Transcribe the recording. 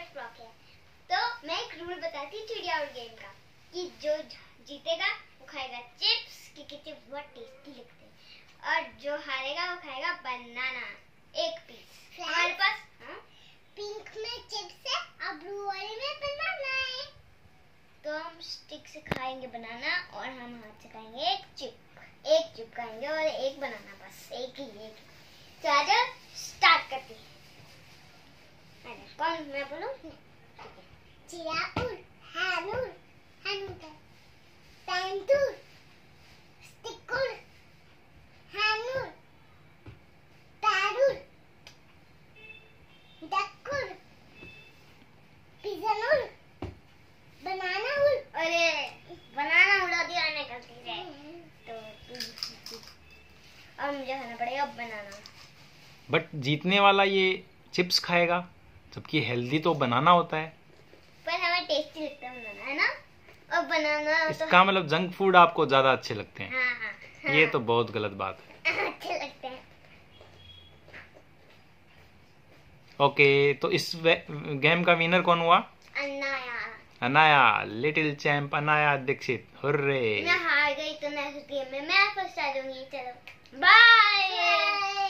Frock है। तो मैं एक रूल बताती हूँ चिड़िया उड़ गेम का, कि जो जीतेगा वो खाएगा चिप्स, क्योंकि चिप्स बहुत टेस्टी लगते हैं, और जो हारेगा वो खाएगा बनाना, एक पीस। हमारे पास पिंक में चिप्स है और ब्लू वाले में बनाना है। तो हम स्टिक से खाएंगे बनाना और हम हाथ से खाएंगे एक चिप खाएंगे और एक बनाना, बस एक ही। तो आज स्टार्ट करते हैं। कौन, मैं बोलूं? चिड़िया उड़, हैनूर, हैनूर, पैंतूर, स्टिक उड़, हैनूर, पैरूर, डक उड़, पिजन उड़, बनाना उड़। अरे बनाना उड़ा दिया मैंने गलती से। तो अब मुझे खाना पड़ेगा बनाना। बट जीतने वाला ये चिप्स खाएगा, जबकि हेल्दी तो बनाना होता है। पर हमें टेस्टी लगता है बनाना, है ना? और बनाना इसका मतलब जंक फूड आपको ज्यादा अच्छे लगते हैं। हाँ। ये तो बहुत गलत बात है। अच्छे लगते हैं। ओके, तो इस गेम का विनर कौन हुआ? Anaya, little champ Anaya Dikshit. Hurray! मैं हार गई तो नेक्स्ट गेम में मैं फर्स्ट आ जाऊंगी। चलो बाय।